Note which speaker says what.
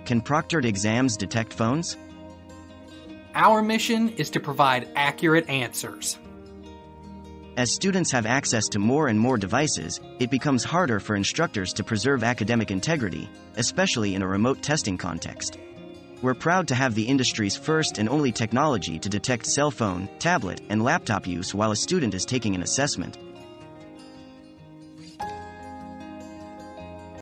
Speaker 1: Can proctored exams detect phones?
Speaker 2: Our mission is to provide accurate answers.
Speaker 1: As students have access to more and more devices, it becomes harder for instructors to preserve academic integrity, especially in a remote testing context. We're proud to have the industry's first and only technology to detect cell phone, tablet, and laptop use while a student is taking an assessment.